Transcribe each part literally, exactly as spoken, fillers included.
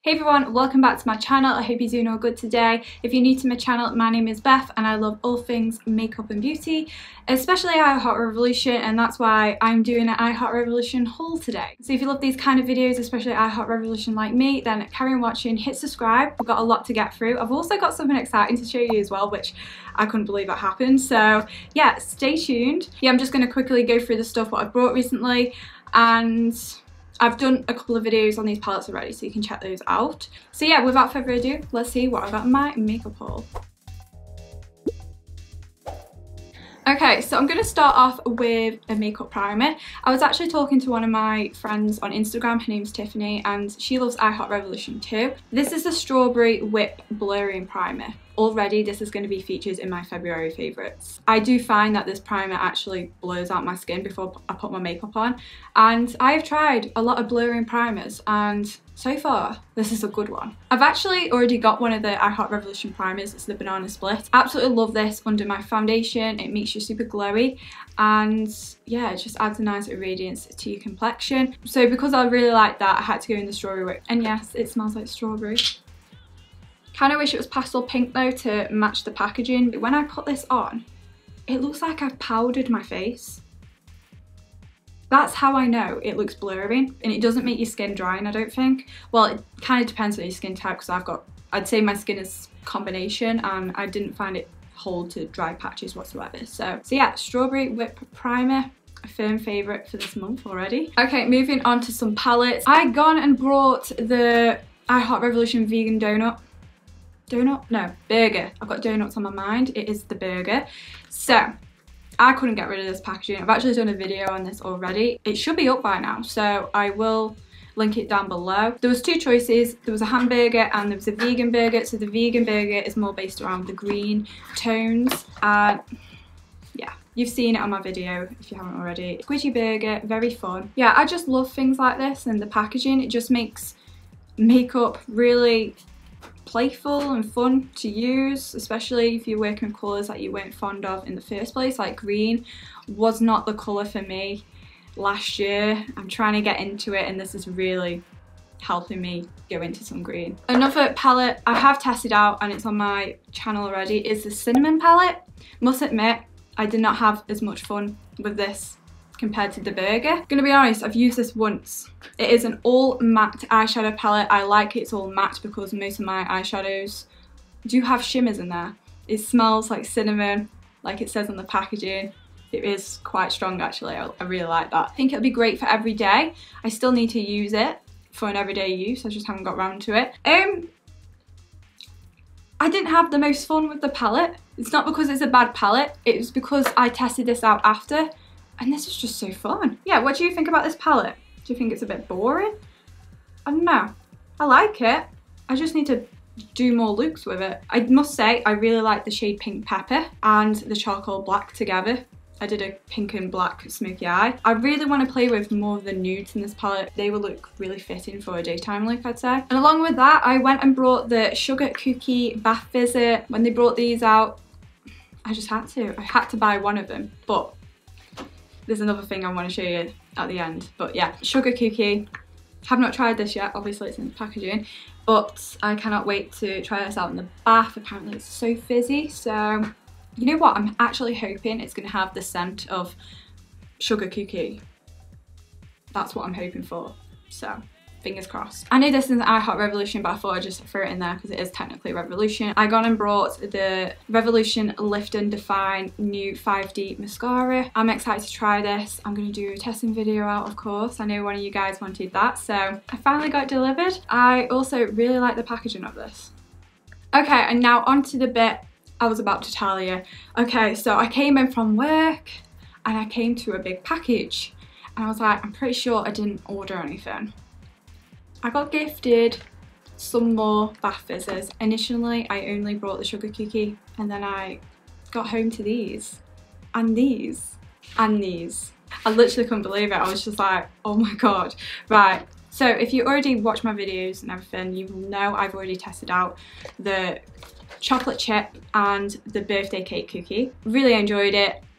Hey everyone, welcome back to my channel. I hope you're doing all good today. If you're new to my channel, my name is Beth and I love all things makeup and beauty, especially iHeart Revolution, and that's why I'm doing an iHeart Revolution haul today. So if you love these kind of videos, especially iHeart Revolution like me, then carry on watching, hit subscribe. We've got a lot to get through. I've also got something exciting to show you as well, which I couldn't believe that happened. So yeah, stay tuned. Yeah, I'm just going to quickly go through the stuff what I've brought recently, and I've done a couple of videos on these palettes already, so you can check those out. So yeah, without further ado, let's see what I got in my makeup haul. Okay, so I'm going to start off with a makeup primer. I was actually talking to one of my friends on Instagram, her name's Tiffany, and she loves iHeart Revolution too. This is the Strawberry Whip Blurring Primer. Already this is going to be featured in my February favourites. I do find that this primer actually blurs out my skin before I put my makeup on, and I've tried a lot of blurring primers and so far this is a good one. I've actually already got one of the iHeart Revolution primers. It's the Banana Split. Absolutely love this under my foundation. It makes you super glowy and yeah, it just adds a nice radiance to your complexion. So because I really like that, I had to go in the Strawberry Whip, and yes, it smells like strawberry. Kind of wish it was pastel pink though to match the packaging. But when I put this on, it looks like I've powdered my face. That's how I know it looks blurring, and it doesn't make your skin drying, I don't think. Well, it kind of depends on your skin type, because I've got, I'd say my skin is combination, and I didn't find it hold to dry patches whatsoever. So, so yeah, Strawberry Whip Primer. A firm favourite for this month already. Okay, moving on to some palettes. I gone and brought the iHeart Revolution Vegan Donut. Donut? No, burger. I've got donuts on my mind. It is the burger. So, I couldn't get rid of this packaging. I've actually done a video on this already. It should be up by now, so I will link it down below. There was two choices. There was a hamburger and there was a vegan burger. So the vegan burger is more based around the green tones. And yeah, you've seen it on my video if you haven't already. Squidgy burger, very fun. Yeah, I just love things like this, and the packaging, it just makes makeup really playful and fun to use, especially if you're working with colours that you weren't fond of in the first place. Like green was not the colour for me last year. I'm trying to get into it, and this is really helping me go into some green. Another palette I have tested out, and it's on my channel already, is the Cinnamon palette. Must admit, I did not have as much fun with this compared to the burger. Gonna be honest, I've used this once. It is an all matte eyeshadow palette. I like it's all matte because most of my eyeshadows do have shimmers in there. It smells like cinnamon, like it says on the packaging. It is quite strong actually. I, I really like that. I think it'll be great for every day. I still need to use it for an everyday use. I just haven't got around to it. Um, I didn't have the most fun with the palette. It's not because it's a bad palette. It was because I tested this out after, and this is just so fun. Yeah, what do you think about this palette? Do you think it's a bit boring? I don't know. I like it. I just need to do more looks with it. I must say, I really like the shade Pink Pepper and the Charcoal Black together. I did a pink and black smoky eye. I really want to play with more of the nudes in this palette. They will look really fitting for a daytime look, I'd say. And along with that, I went and brought the Sugar Cookie Bath Visit. When they brought these out, I just had to. I had to buy one of them, but there's another thing I want to show you at the end. But yeah, Sugar Cookie. Have not tried this yet, obviously it's in the packaging, but I cannot wait to try this out in the bath. Apparently it's so fizzy, so you know what? I'm actually hoping it's going to have the scent of Sugar Cookie. That's what I'm hoping for, so fingers crossed. I know this is iHeart Revolution, but I thought I'd just throw it in there because it is technically Revolution. I gone and brought the Revolution Lift and Define new five D mascara. I'm excited to try this. I'm going to do a testing video out, of course. I know one of you guys wanted that, so I finally got it delivered. I also really like the packaging of this. Okay, and now on to the bit I was about to tell you. Okay, so I came in from work and I came to a big package, and I was like, I'm pretty sure I didn't order anything. I got gifted some more bath fizzers. Initially, I only brought the Sugar Cookie, and then I got home to these, and these, and these. I literally couldn't believe it. I was just like, oh my god. Right, so if you already watch my videos and everything, you will know I've already tested out the chocolate chip and the birthday cake cookie. Really enjoyed it.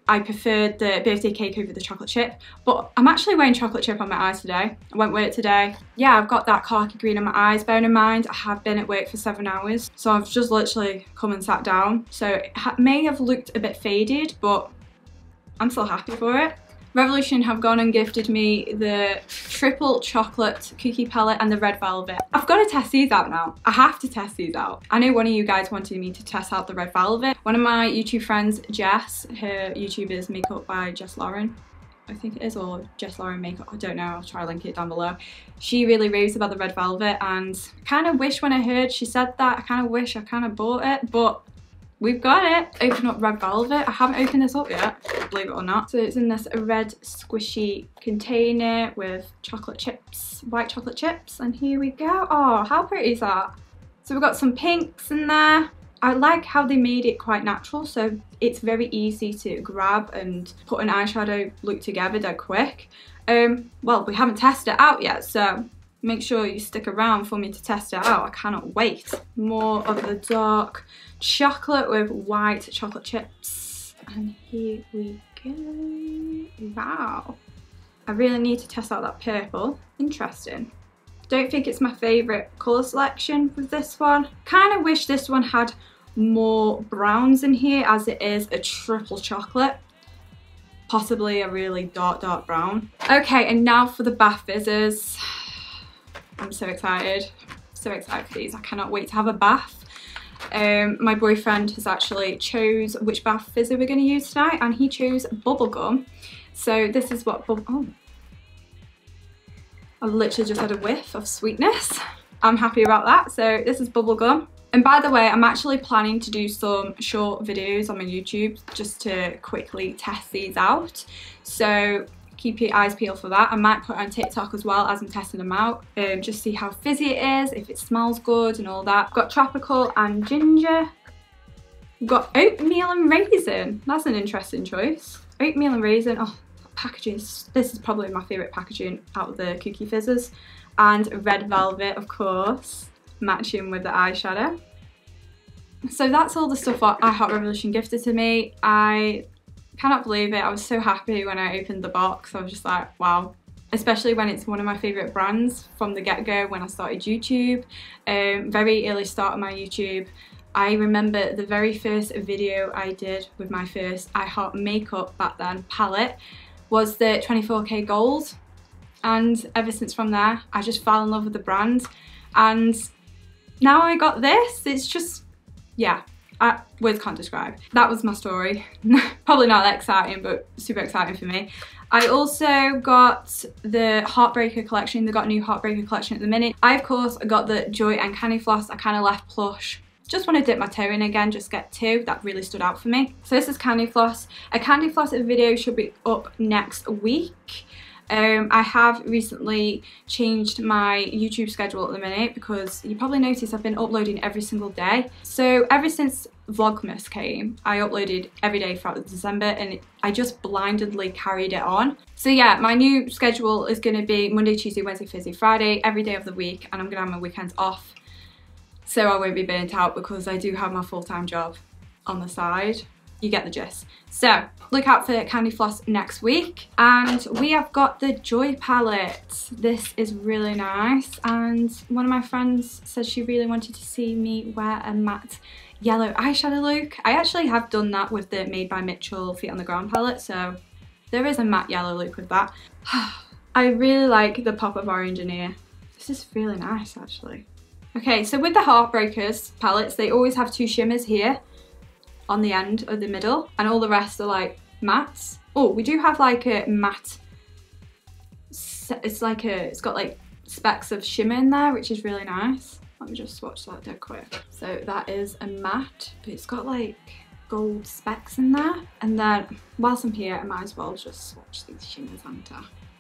I preferred the birthday cake over the chocolate chip, but I'm actually wearing chocolate chip on my eyes today. I went work today. Yeah, I've got that khaki green on my eyes. Bearing in mind, I have been at work for seven hours, so I've just literally come and sat down. So it ha may have looked a bit faded, but I'm still happy for it. Revolution have gone and gifted me the triple chocolate cookie palette and the red velvet. I've got to test these out now. I have to test these out. I know one of you guys wanted me to test out the red velvet. One of my YouTube friends, Jess, her YouTube is Makeup by Jess Lauren. I think it is, or Jess Lauren Makeup, I don't know, I'll try to link it down below. She really raves about the red velvet, and I kind of wish when I heard she said that, I kind of wish I kind of bought it, but we've got it. Open up red velvet. I haven't opened this up yet, believe it or not. So it's in this red squishy container with chocolate chips, white chocolate chips, and here we go. Oh, how pretty is that? So we've got some pinks in there. I like how they made it quite natural, so it's very easy to grab and put an eyeshadow look together dead quick. Um, well, we haven't tested it out yet, so make sure you stick around for me to test it out. I cannot wait. More of the dark chocolate with white chocolate chips. And here we go. Wow. I really need to test out that purple. Interesting. Don't think it's my favourite colour selection with this one. Kind of wish this one had more browns in here, as it is a triple chocolate. Possibly a really dark, dark brown. Okay, and now for the bath fizzers. I'm so excited. So excited for these. I cannot wait to have a bath. Um, my boyfriend has actually chose which bath fizzer we're going to use tonight, and he chose bubblegum. So this is what bubble... Oh. I literally just had a whiff of sweetness. I'm happy about that. So this is bubblegum. And by the way, I'm actually planning to do some short videos on my YouTube just to quickly test these out. So keep your eyes peeled for that. I might put it on TikTok as well as I'm testing them out. Um, just see how fizzy it is, if it smells good and all that. I've got tropical and ginger. We've got oatmeal and raisin. That's an interesting choice. Oatmeal and raisin. Oh, packaging. This is probably my favourite packaging out of the cookie fizzers. And red velvet, of course, matching with the eyeshadow. So that's all the stuff that I Heart Revolution gifted to me. I cannot believe it. I was so happy when I opened the box. I was just like, wow. Especially when it's one of my favourite brands from the get-go when I started YouTube. Um, very early start of my YouTube. I remember the very first video I did with my first I Heart Makeup back then palette was the twenty-four K Gold. And ever since from there, I just fell in love with the brand. And now I got this. It's just, yeah. I, words can't describe. That was my story. Probably not that exciting, but super exciting for me. I also got the Heartbreaker collection. They got a new Heartbreaker collection at the minute. I, of course, got the Joy and Candy Floss. I kind of left Plush. Just want to dip my toe in again, just get two. That really stood out for me. So this is Candy Floss. A Candy Floss video should be up next week. Um, I have recently changed my YouTube schedule at the minute because you probably noticed I've been uploading every single day. So ever since Vlogmas came, I uploaded every day throughout December, and I just blindly carried it on. So yeah, my new schedule is going to be Monday, Tuesday, Wednesday, Thursday, Friday, every day of the week, and I'm going to have my weekends off. So I won't be burnt out because I do have my full-time job on the side. You get the gist. So look out for Candy Floss next week. And we have got the Joy palette. This is really nice. And one of my friends said she really wanted to see me wear a matte yellow eyeshadow look. I actually have done that with the Made by Mitchell Feet on the Ground palette. So there is a matte yellow look with that. I really like the pop of orange in here. This is really nice actually. Okay, so with the Heartbreakers palettes, they always have two shimmers here on the end of the middle, and all the rest are like mattes. Oh, we do have like a matte, it's like a, it's got like specks of shimmer in there, which is really nice. Let me just swatch that dead quick. So that is a matte, but it's got like gold specks in there. And then whilst I'm here, I might as well just swatch these shimmers onto.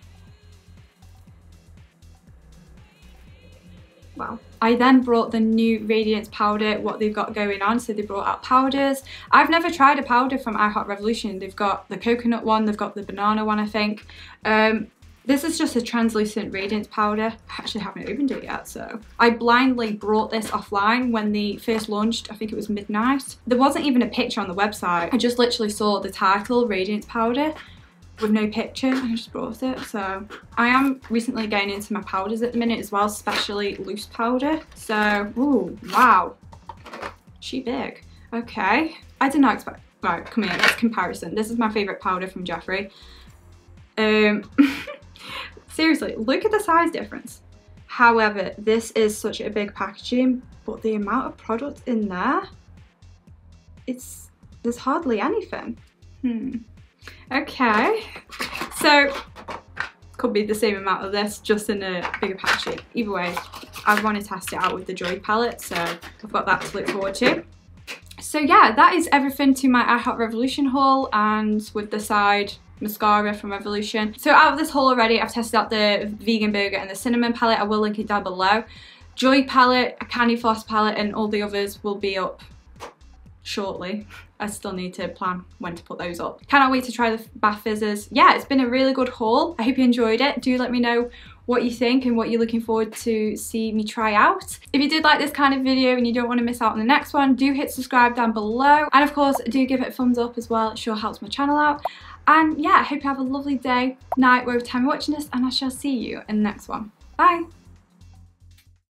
Wow. I then brought the new Radiance powder, what they've got going on. So they brought out powders. I've never tried a powder from I Heart Revolution. They've got the coconut one, they've got the banana one, I think. Um, This is just a translucent radiance powder. I actually haven't opened it yet, so. I blindly brought this offline when they first launched, I think it was midnight. There wasn't even a picture on the website. I just literally saw the title, radiance powder, with no picture, and I just brought it. So I am recently getting into my powders at the minute as well, especially loose powder. So, ooh, wow. She big. Okay. I did not expect, right, come here, let's comparison. This is my favourite powder from Jeffree. Um, seriously, look at the size difference. However, this is such a big packaging, but the amount of product in there, it's, there's hardly anything. Hmm. Okay. So, could be the same amount of this, just in a bigger packaging. Either way, I want to test it out with the Joy palette, so I've got that to look forward to. So yeah, that is everything to my I Heart Revolution haul, and with the side mascara from Revolution. So out of this haul already, I've tested out the vegan burger and the cinnamon palette. I will link it down below. Joy palette, a candy floss palette, and all the others will be up shortly. I still need to plan when to put those up. Cannot wait to try the bath fizzers. Yeah, it's been a really good haul. I hope you enjoyed it. Do let me know what you think and what you're looking forward to see me try out. If you did like this kind of video and you don't want to miss out on the next one, do hit subscribe down below. And of course, do give it a thumbs up as well. It sure helps my channel out. And yeah, I hope you have a lovely day, night, whatever time you're watching this, and I shall see you in the next one. Bye.